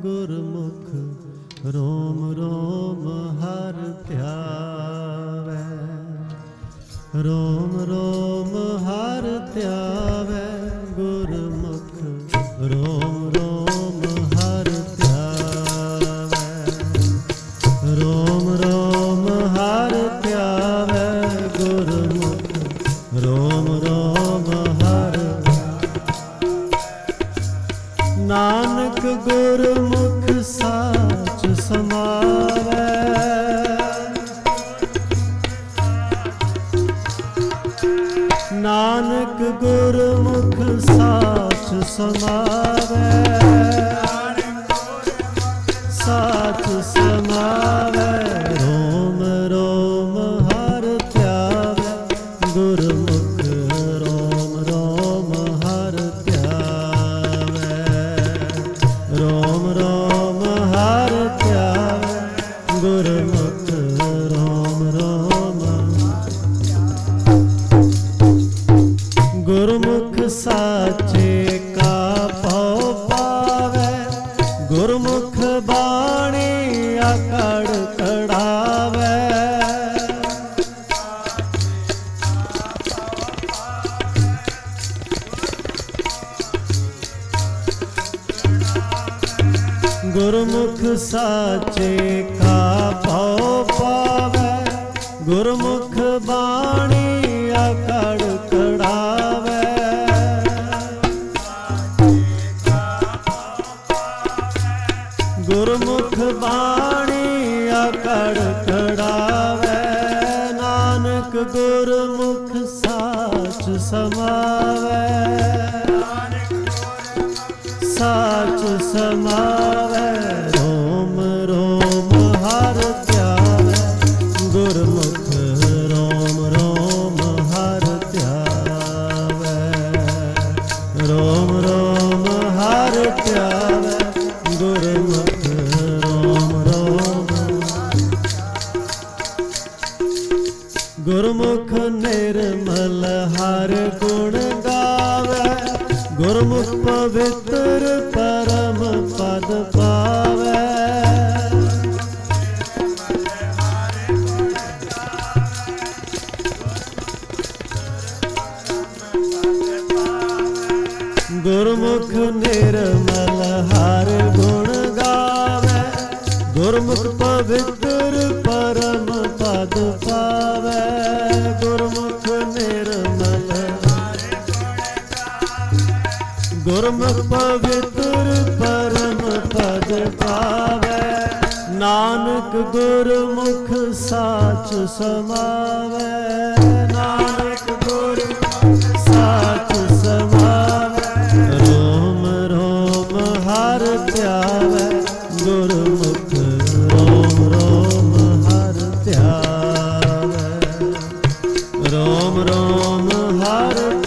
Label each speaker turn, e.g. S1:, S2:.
S1: गुरमुख रोम रोम हर ध्यावै। रोम रोम हर ध्यावै गुरमुख रोम रोम हर ध्यावै। रोम रोम हर ध्यावै गुरमुख रोम रोम हर। नानक गुरमुख साच समावै। नानक गुरमुख साच समावै। साच समावै। रोम रोम हर ध्यावै गुरमुख रोम रोम हर ध्यावै। रोम रोम हर ध्यावै गुरमुख रोम रोम। गुरमुख साचे का भव पावै। गुरमुख बाणी अकड़ कढ़ावै। गुरमुख साचे का भव पावै। गुरमुख बाणी अकड़ कढ़ावै। गुरमुख बाणी अकड़ कढ़ावै। नानक गुरमुख साच समावै। साच समावै। रोम रोम हर ध्यावै गुरमुख रोम रोम हर ध्यावै। रोम रोम हर ध्यावै गुरमुख रोम रोम। गुरमुख निर्मल हर गुण गावै। गुरमुख पवित्र परम पद पावै। गुरमुख निर्मल हर गुण गावै। गुरमुख पवित्र परम पद पावै। गुरमुख निर्मल गुरमुख पवित्र परम पद पावै। नानक गुरमुख साच समावै। नानक गुरमुख साच समावै। रोम रोम हर ध्यावै गुरमुख रोम रोम हर ध्यावै। रोम रोम हर